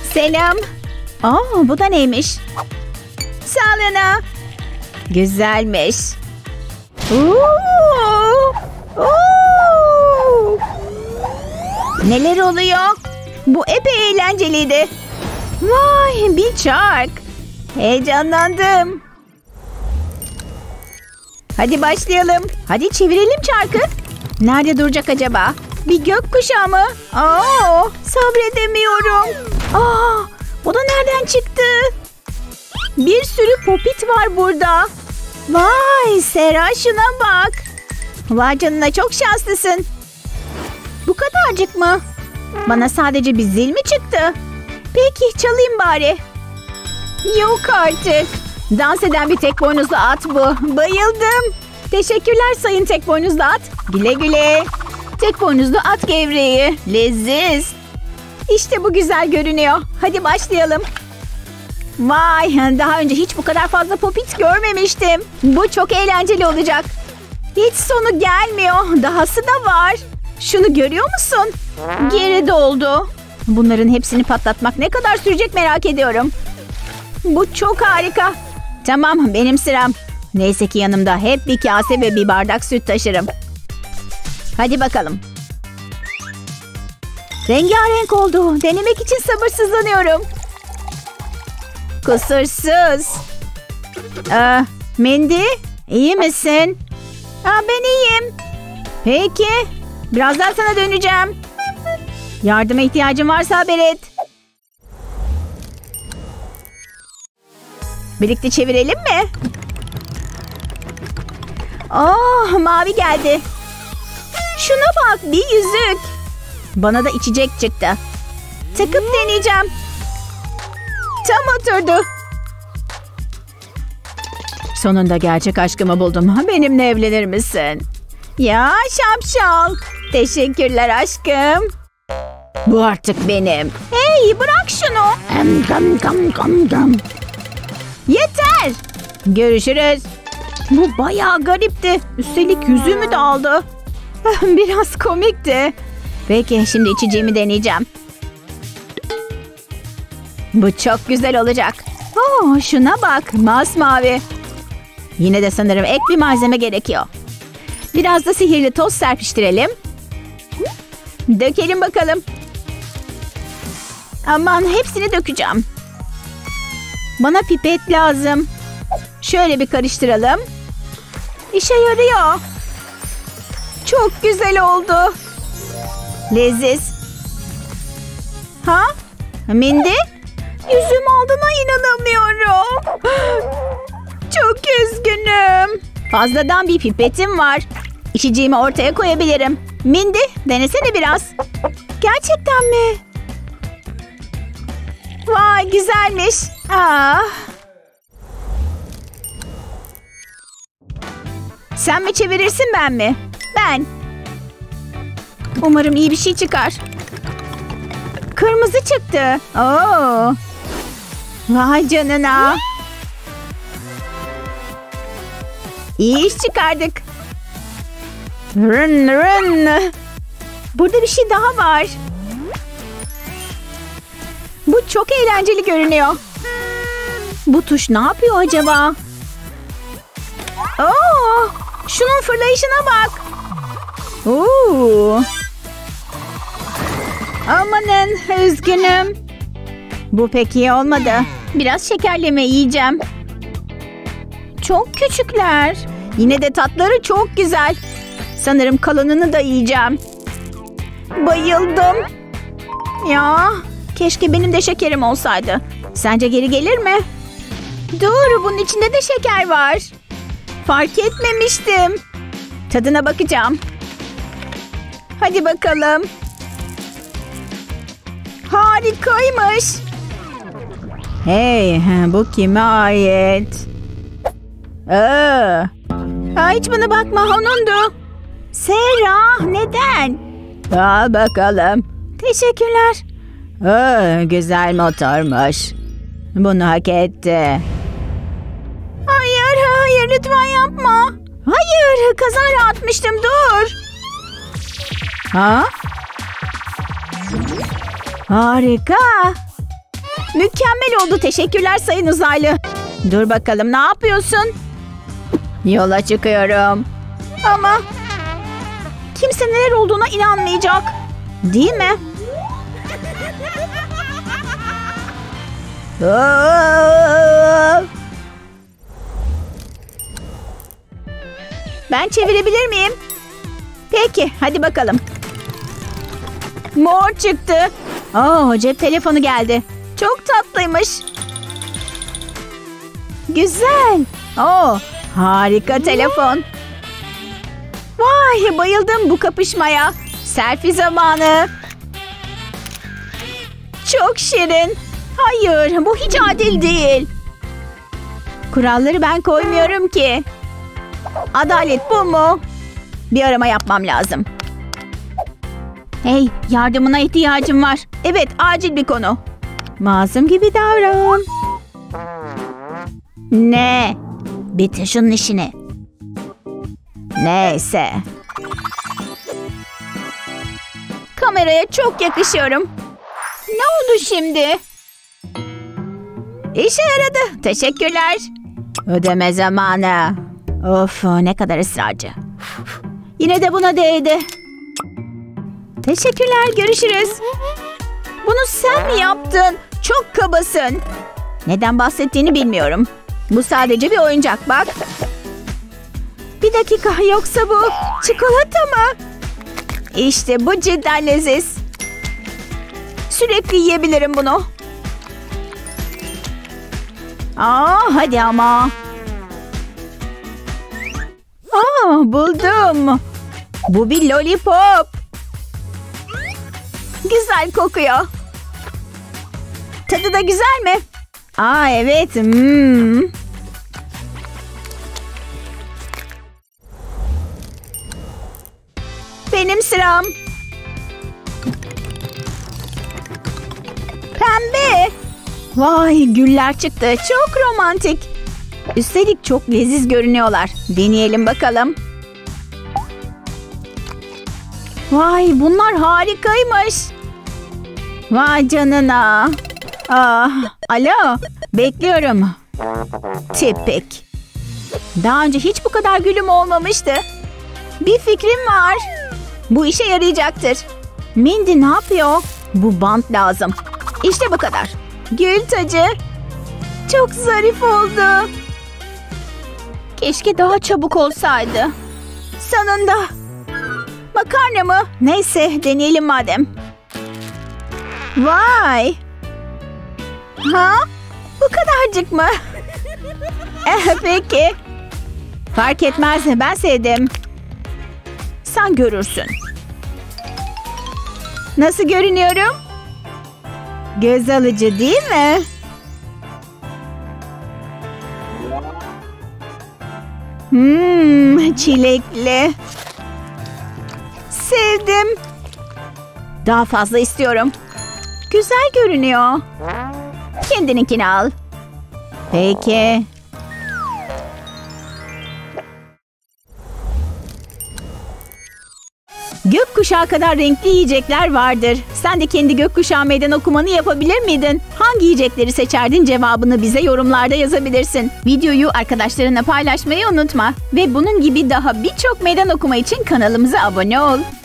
Selam. Bu da neymiş? Sağlığına. Güzelmiş. Neler oluyor? Bu epey eğlenceliydi. Vay, bir çark. Heyecanlandım. Hadi başlayalım. Hadi çevirelim çarkı. Nerede duracak acaba? Bir gökkuşağı mı? Sabredemiyorum. Bu da nereden çıktı? Bir sürü popit var burada. Vay Sera, şuna bak. Vay canına, çok şanslısın. Bu kadarcık mı? Bana sadece bir zil mi çıktı? Peki çalayım bari. Yok artık. Dans eden bir tek boynuzlu at bu. Bayıldım. Teşekkürler sayın tek boynuzlu at. Güle güle. Tek boynuzlu at gevreği. Leziz. İşte bu güzel görünüyor. Hadi başlayalım. Vay, daha önce hiç bu kadar fazla popit görmemiştim. Bu çok eğlenceli olacak. Hiç sonu gelmiyor. Dahası da var. Şunu görüyor musun? Geri doldu. Bunların hepsini patlatmak ne kadar sürecek merak ediyorum. Bu çok harika. Tamam, benim sıram. Neyse ki yanımda hep bir kase ve bir bardak süt taşırım. Hadi bakalım. Rengarenk oldu. Denemek için sabırsızlanıyorum. Kusursuz. Mindy, iyi misin? Ben iyiyim. Peki. Birazdan sana döneceğim. Yardıma ihtiyacın varsa haber et. Birlikte çevirelim mi? Mavi geldi. Şuna bak, bir yüzük. Bana da içecek çıktı. Takıp deneyeceğim. Tam oturdu. Sonunda gerçek aşkımı buldum. Benimle evlenir misin? Ya şapşal. Teşekkürler aşkım. Bu artık benim. Hey, bırak şunu. Yeter. Görüşürüz. Bu bayağı garipti. Üstelik yüzüğümü de aldı. Biraz komikti. Peki, şimdi içeceğimi deneyeceğim. Bu çok güzel olacak. Şuna bak, masmavi. Yine de sanırım ek bir malzeme gerekiyor. Biraz da sihirli toz serpiştirelim. Dökelim bakalım. Aman, hepsini dökeceğim. Bana pipet lazım. Şöyle bir karıştıralım. İşe yarıyor. Çok güzel oldu. Leziz. Mindy? Yüzüğümü aldığına inanamıyorum. Çok üzgünüm. Fazladan bir pipetim var. İçeceğimi ortaya koyabilirim. Mindy, denesene biraz. Gerçekten mi? Vay, güzelmiş. Sen mi çevirirsin, ben mi? Ben. Umarım iyi bir şey çıkar. Kırmızı çıktı. Vay canına. İyi iş çıkardık. Rın rın. Burada bir şey daha var. Bu çok eğlenceli görünüyor. Bu tuş ne yapıyor acaba? Şunun fırlayışına bak. Amanın, üzgünüm. Bu pek iyi olmadı. Biraz şekerleme yiyeceğim. Çok küçükler. Yine de tatları çok güzel. Sanırım kalanını da yiyeceğim. Bayıldım. Ya, keşke benim de şekerim olsaydı. Sence geri gelir mi? Dur, bunun içinde de şeker var. Fark etmemiştim. Tadına bakacağım. Hadi bakalım. Harikaymış. Hey, bu kime ait? Hiç bana bakma, onundu. Sera, neden? Al bakalım. Teşekkürler. Güzel motormuş. Bunu hak etti. Hayır, lütfen yapma. Hayır, kazara atmıştım, dur. Harika. Mükemmel oldu. Teşekkürler sayın uzaylı. Dur bakalım, ne yapıyorsun? Yola çıkıyorum. Ama kimse neler olduğuna inanmayacak. Değil mi? Ben çevirebilir miyim? Peki, hadi bakalım. Mor çıktı. Cep telefonu geldi. Çok tatlıymış. Güzel. Harika telefon. Vay, bayıldım bu kapışmaya. Selfie zamanı. Çok şirin. Hayır, bu hiç adil değil. Kuralları ben koymuyorum ki. Adalet bu mu? Bir arama yapmam lazım. Hey, yardımına ihtiyacım var. Evet, acil bir konu. Masum gibi davran. Ne? Bitir şunun işini. Neyse. Kameraya çok yakışıyorum. Ne oldu şimdi? İşe yaradı. Teşekkürler. Ödeme zamanı. Of, ne kadar ısrarcı. Yine de buna değdi. Teşekkürler, görüşürüz. Bunu sen mi yaptın? Çok kabasın. Neden bahsettiğini bilmiyorum. Bu sadece bir oyuncak, bak. Bir dakika, yoksa bu çikolata mı? İşte bu cidden leziz. Sürekli yiyebilirim bunu. Hadi ama. Buldum. Bu bir lollipop. Güzel kokuyor. Tadı da güzel mi? Evet. Benim sıram. Pembe. Vay, güller çıktı. Çok romantik. Üstelik çok leziz görünüyorlar. Deneyelim bakalım. Vay, bunlar harikaymış. Vay canına. Alo, bekliyorum. Tipik. Daha önce hiç bu kadar gülüm olmamıştı. Bir fikrim var. Bu işe yarayacaktır. Mindy ne yapıyor? Bu bant lazım. İşte bu kadar. Gül tacı. Çok zarif oldu. Keşke daha çabuk olsaydı. Sonunda. Makarna mı? Neyse, deneyelim madem. Vay. Bu kadarcık mı? Peki. Fark etmez, ben sevdim. Sen görürsün. Nasıl görünüyorum? Göz alıcı değil mi? Çilekli. Sevdim. Daha fazla istiyorum. Güzel görünüyor. Kendininkini al. Peki. Gökkuşağı kadar renkli yiyecekler vardır. Sen de kendi gökkuşağı meydan okumanı yapabilir miydin? Hangi yiyecekleri seçerdin, cevabını bize yorumlarda yazabilirsin. Videoyu arkadaşlarına paylaşmayı unutma. Ve bunun gibi daha birçok meydan okuma için kanalımıza abone ol.